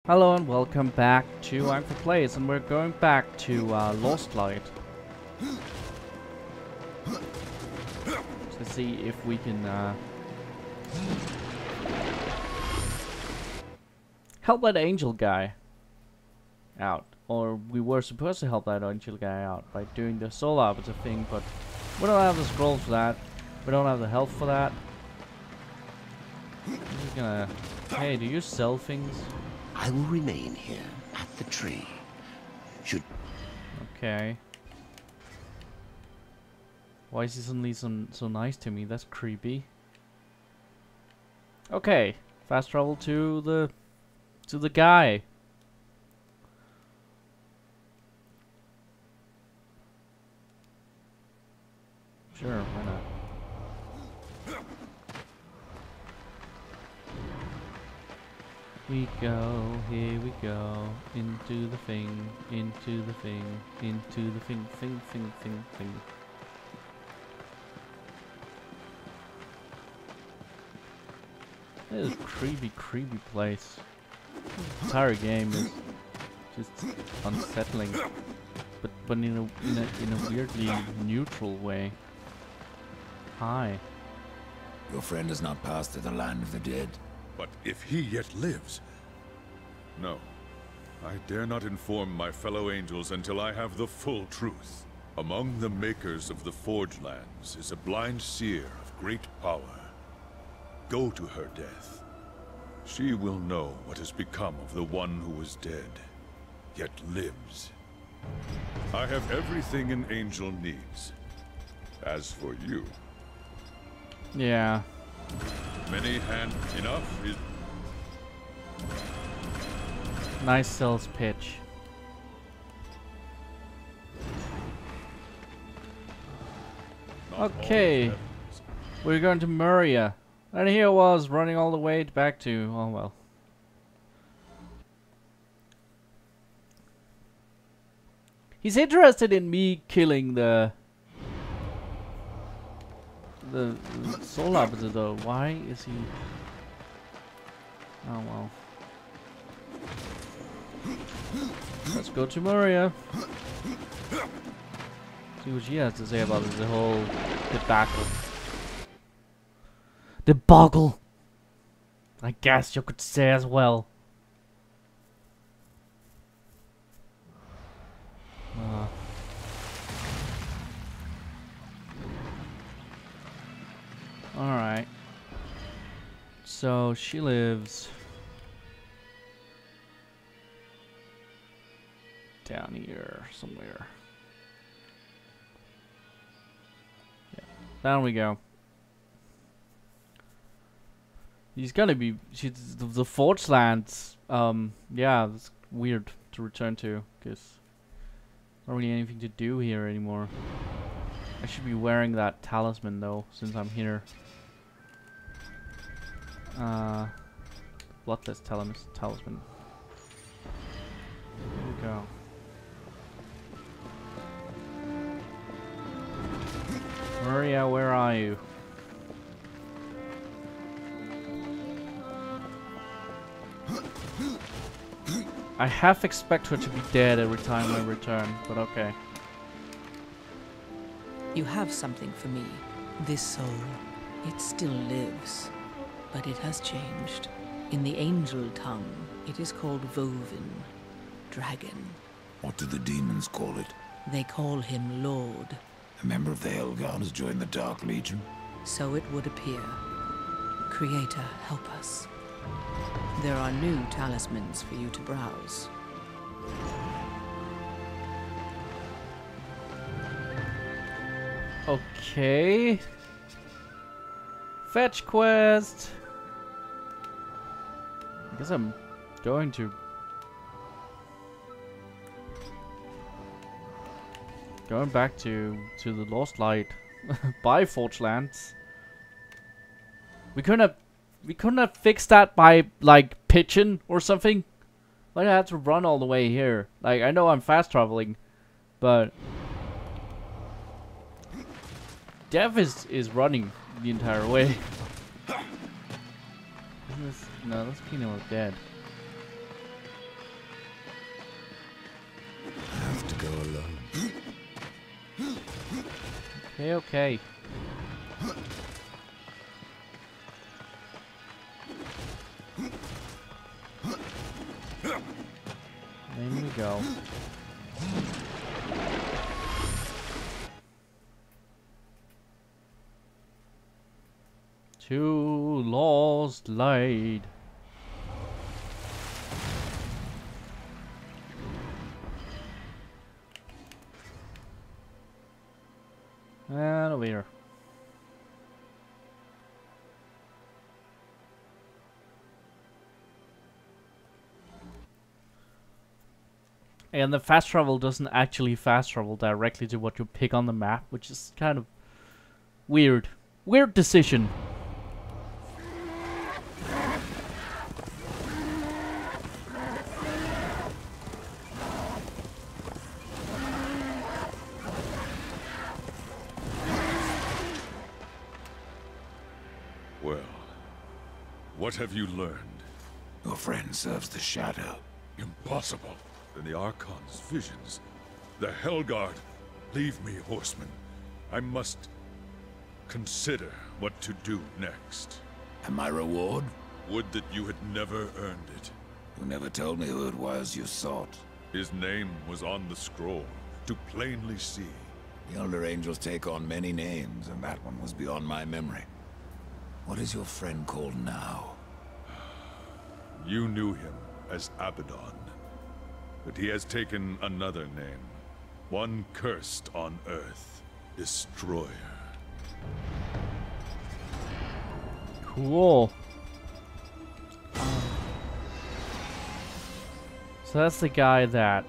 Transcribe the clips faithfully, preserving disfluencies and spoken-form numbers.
Hello and welcome back to Ankford Plays, and we're going back to uh, Lost Light to see if we can uh, help that angel guy out. Or we were supposed to help that angel guy out by doing the soul arbiter thing, but we don't have the scrolls for that. We don't have the health for that. I'm just gonna... Hey, do you sell things? I will remain here at the tree. Should Okay. Why is he suddenly so, so nice to me? That's creepy. Okay. Fast travel to the to the guy. Sure, why not? We go, here we go, into the thing, into the thing, into the thing, thing, thing, thing, thing. This is a creepy, creepy place. The entire game is just unsettling, but but in a in a in a weirdly neutral way. Hi. Your friend has not passed to the land of the dead. But if he yet lives... No. I dare not inform my fellow angels until I have the full truth. Among the makers of the Forge Lands is a blind seer of great power. Go to her, Death. She will know what has become of the one who was dead, yet lives. I have everything an angel needs. As for you... Yeah. Many hand enough is... Nice sales pitch. Not Okay. all We're going to Maria. And here I was running all the way back to... Oh well. He's interested in me killing the... The, the soul arbiter though. Why is he... Oh well. Let's go to Maria. See what she has to say about the whole debacle. Debacle! I guess you could say as well. Uh. Alright. So she lives down here somewhere. Yeah, down we go. He's gonna be she's the, the Forge Lands. Um, yeah, it's weird to return to because not really anything to do here anymore. I should be wearing that talisman though, since I'm here. Uh, bloodless talis talisman. Here we go. Maria, where are you? I half expect her to be dead every time I return, but okay. You have something for me. This soul, it still lives, but it has changed. In the angel tongue, it is called Vovin, dragon. What do the demons call it? They call him Lord. A member of the Helgon has joined the Dark Legion. So it would appear. Creator, help us. There are new talismans for you to browse. Okay. Fetch quest. I guess I'm going to going back to to the Lost Light by Forge Lands. We couldn't have we couldn't have fixed that by like pitching or something. Like I had to run all the way here. Like I know I'm fast traveling, but Dev is is running the entire way. Isn't this, no, that's Kino dead. Okay, okay. In we go. To Lost Light. And over here. And the fast travel doesn't actually fast travel directly to what you pick on the map, which is kind of weird. Weird decision. Well, what have you learned? Your friend serves the Shadow. Impossible. Then the Archon's visions. The Hellguard. Leave me, horseman. I must consider what to do next. And my reward? Would that you had never earned it. You never told me who it was you sought. His name was on the scroll, to plainly see. The Elder Angels take on many names, and that one was beyond my memory. What is your friend called now? You knew him as Abaddon. But he has taken another name. One cursed on Earth. Destroyer. Cool. So that's the guy that...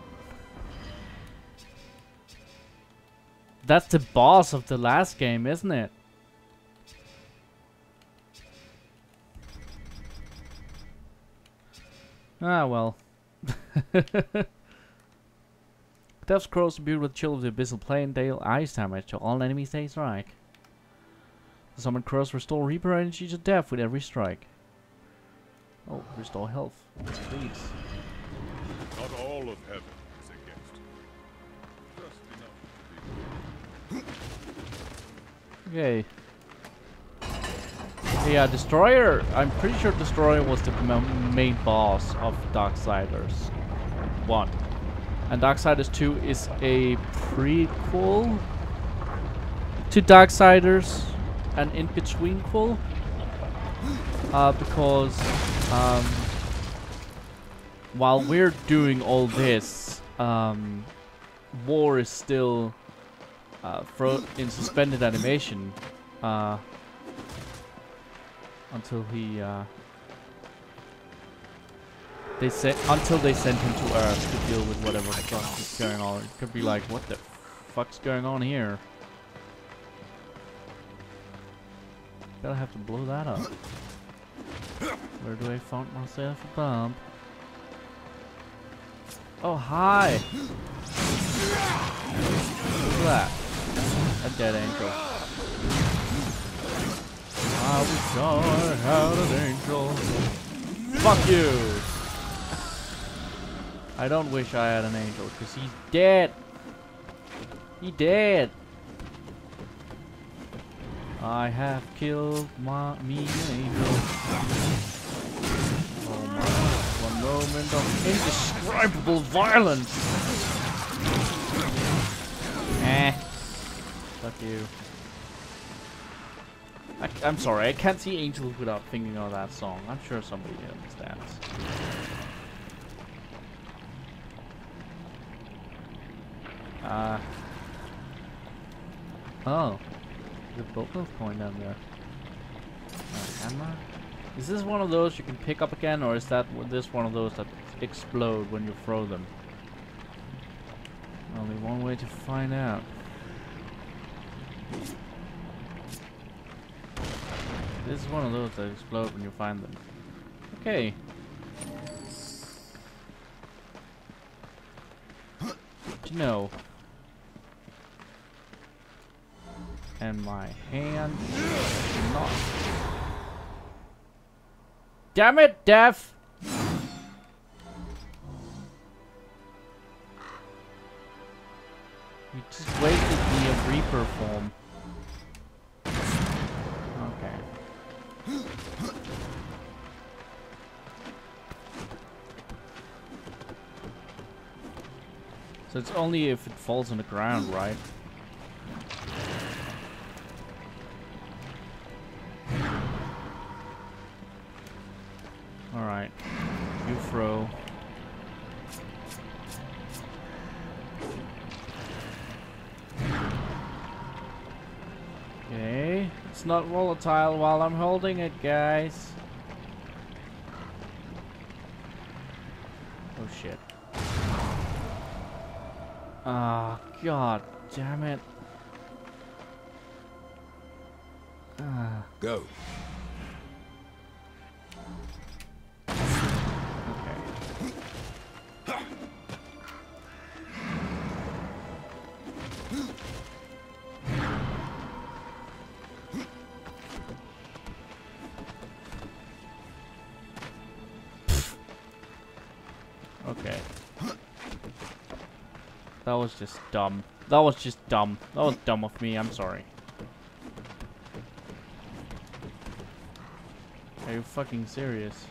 That's the boss of the last game, isn't it? Ah, well. Death scrolls imbued with chill of the abyssal plane, deal ice damage to all enemies they strike. The summoned crows restore Reaper energy to death with every strike. Oh, restore health. Please. Not all of heaven is a gift. Just enough to be. Okay. Yeah, Destroyer. I'm pretty sure Destroyer was the m main boss of Darksiders one. And Darksiders two is a prequel to Darksiders, an in-between-quel. Uh, because um, while we're doing all this, um, War is still uh, fro in suspended animation uh, until he uh, they say until they send him to Earth to deal with whatever the fuck is going on. It could be like, what the fuck's going on here? Gotta have to blow that up. Where do I find myself a bump? Oh, hi! Look at that. A dead angel. I wish I had an angel. Fuck you! I don't wish I had an angel, because he's dead! He dead! I have killed my me an angel. Oh my, one moment of indescribable violence! Eh. Fuck you. I, I'm sorry, I can't see angels without thinking of that song. I'm sure somebody understands. Uh. Oh. The vocal coin down there. Uh, hammer? Is this one of those you can pick up again, or is that this one of those that explode when you throw them? Only one way to find out. This is one of those that explode when you find them. Okay. But you know. And my hand is not. Damn it, Death! You just wasted me a Reaper form. So it's only if it falls on the ground, right? Alright. You throw. Okay. It's not volatile while I'm holding it, guys. Oh shit. Ah, oh, god damn it. Ah. Go. Okay. That was just dumb. That was just dumb. That was dumb of me. I'm sorry. Are you fucking serious?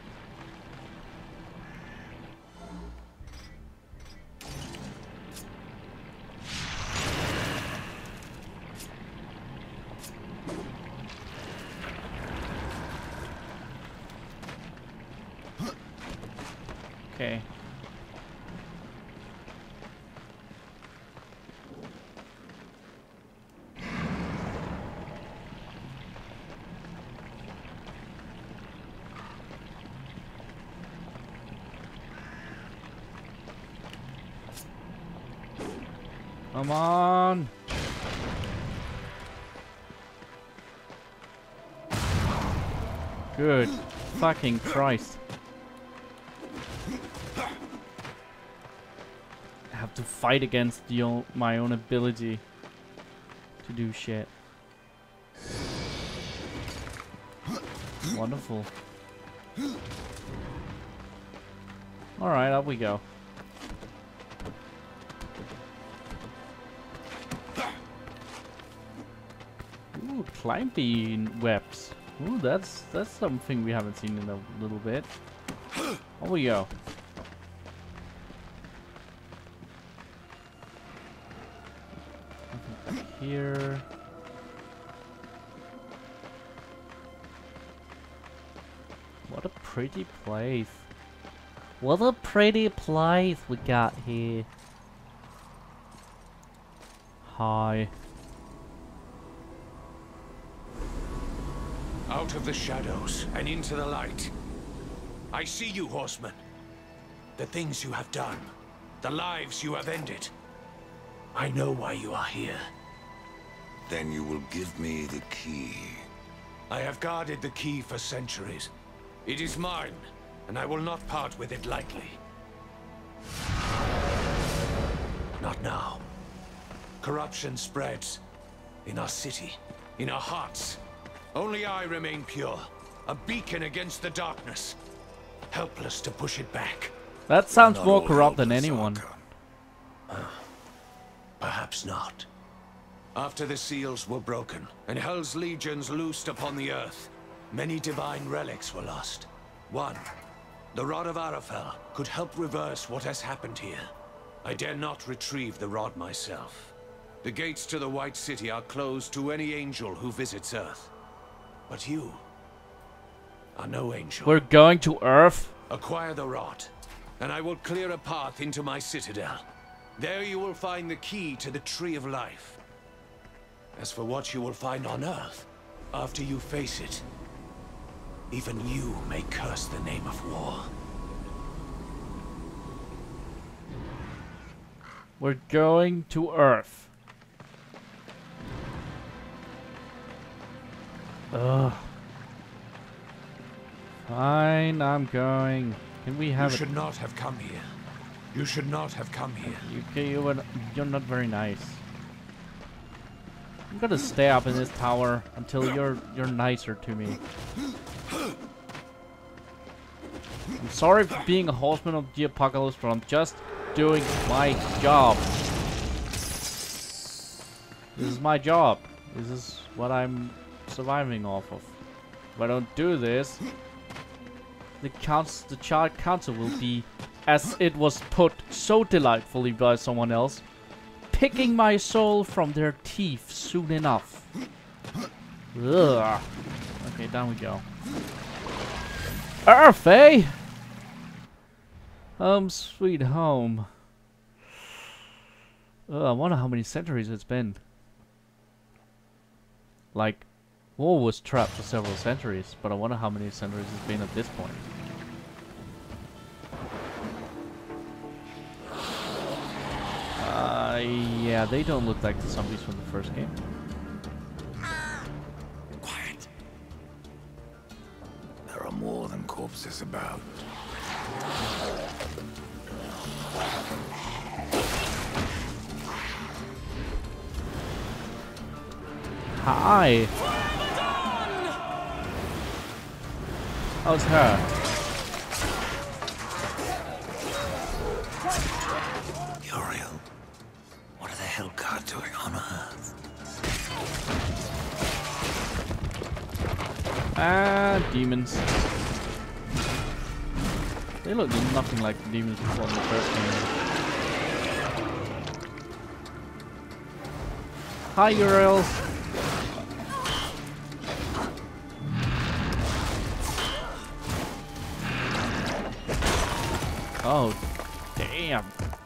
Okay. Come on. Good fucking Christ. I have to fight against the o my own ability to do shit. Wonderful. Alright, up we go. Ooh, climbing webs. Ooh, that's that's something we haven't seen in a little bit. Up we go. Nothing back here. What a pretty place. What a pretty place we got here. Hi. Out of the shadows and into the light. I see you, horsemen. The things you have done. The lives you have ended. I know why you are here. Then you will give me the key. I have guarded the key for centuries. It is mine, and I will not part with it lightly. Not now. Corruption spreads. In our city. In our hearts. Only I remain pure. A beacon against the darkness. Helpless to push it back. That sounds Not more all corrupt than helpless, anyone. Uh, perhaps not. After the seals were broken, and Hell's legions loosed upon the earth, many divine relics were lost. One, the Rod of Arafel, could help reverse what has happened here. I dare not retrieve the rod myself. The gates to the White City are closed to any angel who visits Earth. But you are no angel. We're going to Earth? Acquire the rod, and I will clear a path into my citadel. There you will find the key to the Tree of Life. As for what you will find on Earth, after you face it, even you may curse the name of war. We're going to Earth. Ugh. Fine, I'm going. Can we have You it? should not have come here. You should not have come here. You, you were, you're not very nice. I'm gonna stay up in this tower until you're you're nicer to me. I'm sorry for being a horseman of the apocalypse, but I'm just doing my job. This is my job. This is what I'm surviving off of. If I don't do this, the council, the child council will be as it was put so delightfully by someone else, picking my soul from their teeth soon enough. Ugh. Okay, down we go. Earth, eh? Home sweet home. Ugh, I wonder how many centuries it's been. Like, war was trapped for several centuries, but I wonder how many centuries it's been at this point. Uh, yeah, they don't look like the zombies from the first game. Quiet. There are more than corpses about. Hi. How's her? Uriel, what are the Hellguard doing on Earth? Ah, demons. They look nothing like the demons before in the first game. Hi, Uriel. Oh, damn.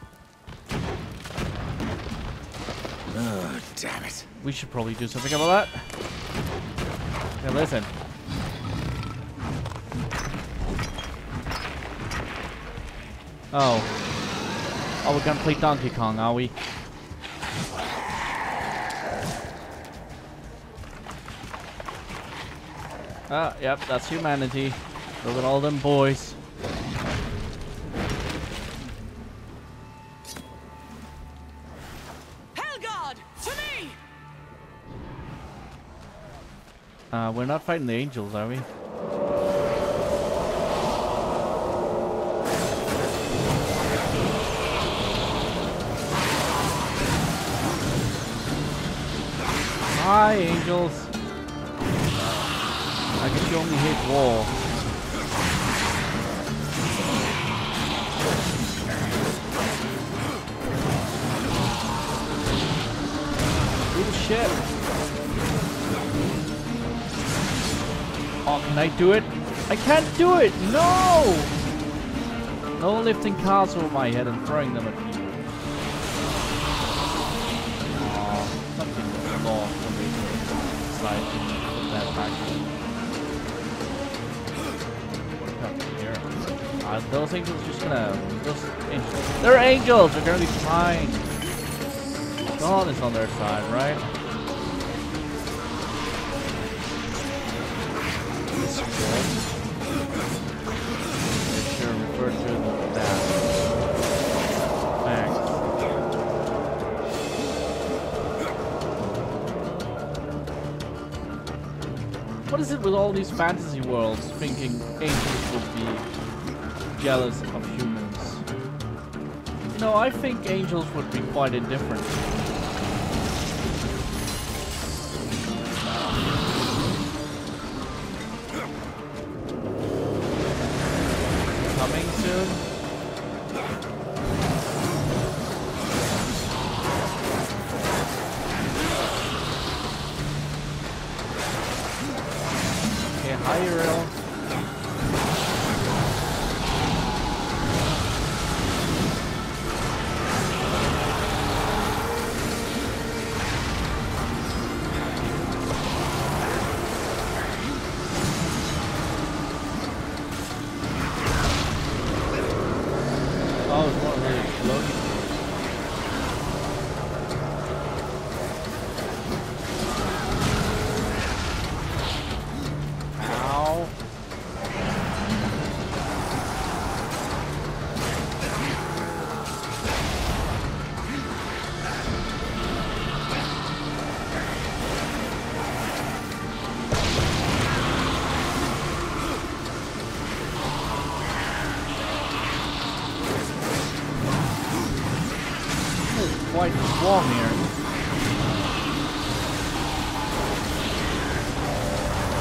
Oh, damn it. We should probably do something about that. Now listen. Oh. Oh, we're gonna play Donkey Kong, are we? Ah, yep, that's humanity. Look at all them boys. Uh, we're not fighting the angels, are we? Hi, angels. I guess you only hit wall. Good shit. Oh, can I do it? I can't do it! No! No lifting cars over my head and throwing them at people. Oh, something was lost for me to decide to put that back in. What happened here? Are those angels just gonna... Those angels... They're angels! They're gonna be fine! God is on their side, right? Sure, refer to that. Thanks. What is it with all these fantasy worlds thinking angels would be jealous of humans? You know, I think angels would be quite indifferent. Coming soon. Okay, hi Uriel. Quite warm here.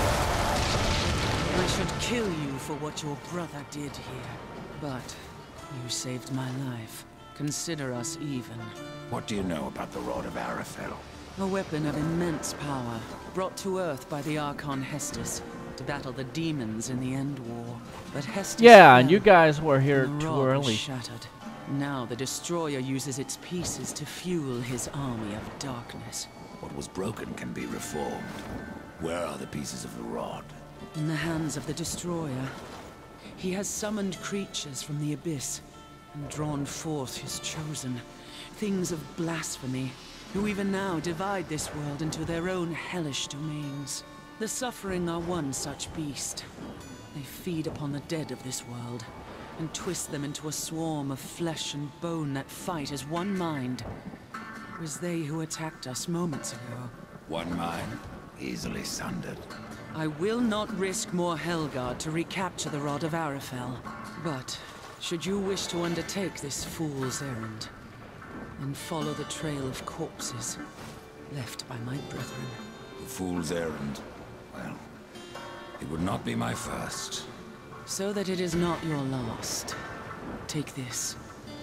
I should kill you for what your brother did here, but You saved my life. Consider us even. What do you know about the Rod of Arafel? A weapon of immense power, brought to Earth by the Archon Hestus to battle the demons in the End War. But Hestus Yeah, fell, and you guys were here and the too rod was early. shattered. Now the Destroyer uses its pieces to fuel his army of darkness. What was broken can be reformed. Where are the pieces of the rod? In the hands of the Destroyer, he has summoned creatures from the abyss and drawn forth his chosen, things of blasphemy, who even now divide this world into their own hellish domains. The Suffering are one such beast. They feed upon the dead of this world and twist them into a swarm of flesh and bone that fight as one mind. It was they who attacked us moments ago. One mind, easily sundered. I will not risk more Helgard to recapture the Rod of Arafel. But, should you wish to undertake this fool's errand, then follow the trail of corpses left by my brethren. The fool's errand. Well, it would not be my first. So that it is not your last, take this.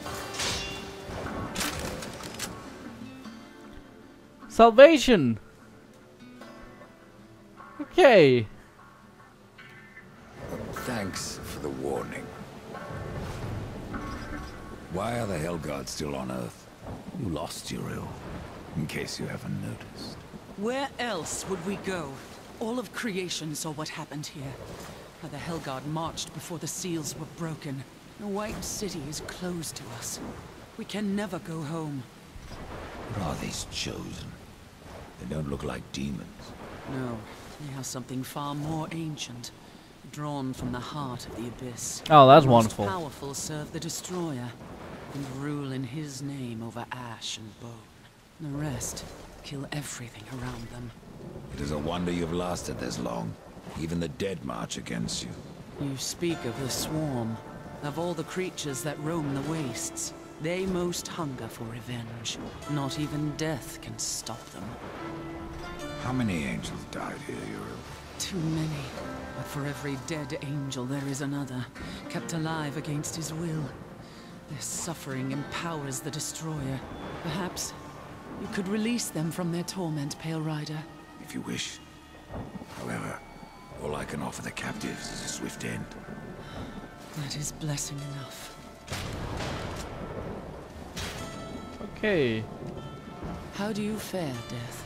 Salvation! Okay. Thanks for the warning. Why are the Helguards still on Earth? You lost your ill, in case you haven't noticed. Where else would we go? All of creation saw what happened here. How the Helguard marched before the seals were broken. The White City is closed to us. We can never go home. What are these chosen? They don't look like demons. No, they have something far more ancient, drawn from the heart of the abyss. Oh, that's The most wonderful. Powerful serve the Destroyer, and rule in his name over ash and bone. The rest kill everything around them. It is a wonder you've lasted this long. Even the dead march against you. You speak of the swarm, of all the creatures that roam the wastes. They most hunger for revenge. Not even death can stop them. How many angels died here, Uriel? Too many. But for every dead angel there is another, kept alive against his will. Their suffering empowers the Destroyer. Perhaps you could release them from their torment, Pale Rider. If you wish. However, all I can offer the captives is a swift end. That is blessing enough. Okay. How do you fare, Death?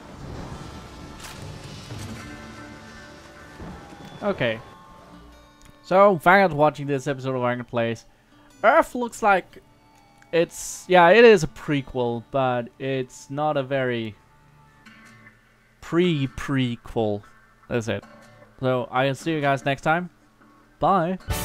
Okay. So, thank you for watching this episode of Iron Plays. Earth looks like it's... Yeah, it is a prequel, but it's not a very pre-prequel. That's it. So, I'll see you guys next time. Bye.